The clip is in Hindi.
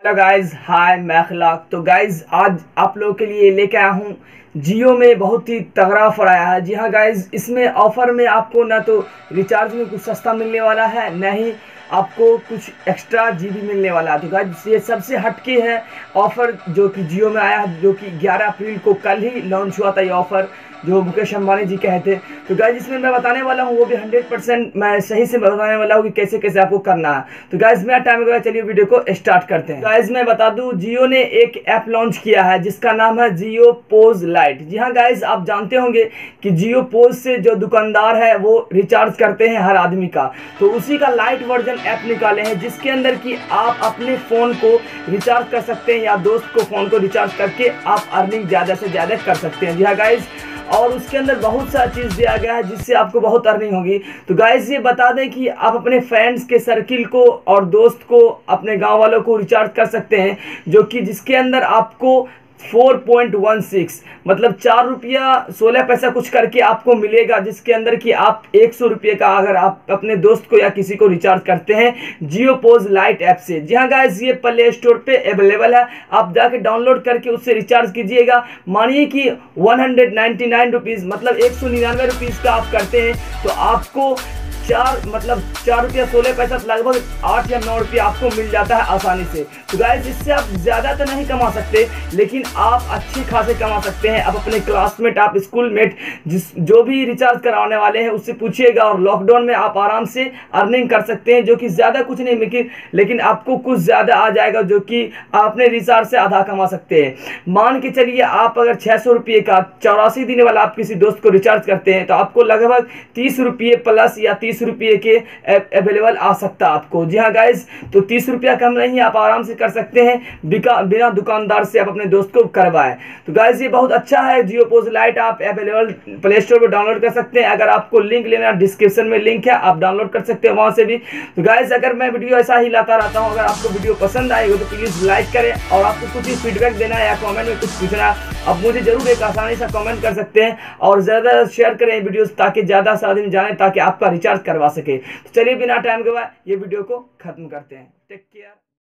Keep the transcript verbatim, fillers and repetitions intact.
हेलो गाइज, हाय मैं अखलाक। तो गाइज आज आप लोगों के लिए लेके आया हूँ जियो में बहुत ही तगड़ा ऑफर आया है। जी हाँ गाइज, इसमें ऑफर में आपको ना तो रिचार्ज में कुछ सस्ता मिलने वाला है, न ही आपको कुछ एक्स्ट्रा जीबी मिलने वाला है। तो गाइज ये सबसे हटके है ऑफर जो कि जियो में आया है, जो कि ग्यारह अप्रैल को कल ही लॉन्च हुआ था ये ऑफर, जो मुकेश अंबानी जी कहे थे। तो गाइज इसमें मैं बताने वाला हूँ वो भी हंड्रेड परसेंट मैं सही से बताने वाला हूँ कि कैसे कैसे आपको करना है। तो गाइज मेरा टाइम हो, चलिए वीडियो को स्टार्ट करते हैं। गाइज मैं बता दूं, जियो ने एक ऐप लॉन्च किया है जिसका नाम है जियो पोज लाइट। जी हाँ गाइज, आप जानते होंगे कि जियो पोज से जो दुकानदार है वो रिचार्ज करते हैं हर आदमी का, तो उसी का लाइट वर्जन ऐप निकाले हैं जिसके अंदर कि आप अपने फ़ोन को रिचार्ज कर सकते हैं या दोस्त को फ़ोन को रिचार्ज करके आप अर्निंग ज़्यादा से ज़्यादा कर सकते हैं। जी हाँ गाइज, और उसके अंदर बहुत सारा चीज़ दिया गया है जिससे आपको बहुत अर्निंग होगी। तो गाइस ये बता दें कि आप अपने फ्रेंड्स के सर्किल को और दोस्त को, अपने गांव वालों को रिचार्ज कर सकते हैं, जो कि जिसके अंदर आपको चार पॉइंट एक छह मतलब चार रुपया सोलह पैसा कुछ करके आपको मिलेगा, जिसके अंदर कि आप एक सौ रुपये का अगर आप अपने दोस्त को या किसी को रिचार्ज करते हैं जियो पोज लाइट ऐप से। जी हाँ गाइस, ये प्ले स्टोर पे अवेलेबल है, आप जाके डाउनलोड करके उससे रिचार्ज कीजिएगा। मानिए कि one hundred ninety nine rupees मतलब एक सौ निन्यानवे रुपीज़ का आप करते हैं तो आपको चार मतलब चार रुपया सोलह पैसा लगभग आठ या नौ रुपया आपको मिल जाता है आसानी से। तो गाइस इससे आप ज़्यादा तो नहीं कमा सकते, लेकिन आप अच्छी खासे कमा सकते हैं। आप अपने क्लासमेट, आप स्कूल मेट, जिस जो भी रिचार्ज कराने वाले हैं उससे पूछिएगा, और लॉकडाउन में आप आराम से अर्निंग कर सकते हैं, जो कि ज़्यादा कुछ नहीं लेकिन लेकिन आपको कुछ ज़्यादा आ जाएगा, जो कि आप अपने रिचार्ज से आधा कमा सकते हैं। मान के चलिए आप अगर छः सौ रुपये का चौरासी दिन वाला आप किसी दोस्त को रिचार्ज करते हैं तो आपको लगभग तीस रुपये प्लस या तीस रुपये के अवेलेबल आ सकता है आपको। जी हाँ गाइज, तो तीस रुपया कम नहीं है, आप आराम से कर सकते हैं बिना दुकानदार से आप अपने दोस्त को करवाएं। तो गाइज ये बहुत अच्छा है जियो पोज लाइट, आप अवेलेबल प्ले स्टोर पर डाउनलोड कर सकते हैं। अगर आपको लिंक लेना, डिस्क्रिप्शन में लिंक है, आप डाउनलोड कर सकते हैं वहां से भी। तो गाइज अगर मैं वीडियो ऐसा ही लाता रहता हूँ, अगर आपको वीडियो पसंद आएगी तो प्लीज़ लाइक करें, और आपको कुछ ही फीडबैक देना है या कॉमेंट में कुछ पूछना है आप मुझे जरूर एक आसानी से कॉमेंट कर सकते हैं, और ज़्यादा शेयर करें वीडियोज़ ताकि ज़्यादा से आदमी जाने, ताकि आपका रिचार्ज करवा सके। तो चलिए बिना टाइम गवाए ये वीडियो को खत्म करते हैं। Take care.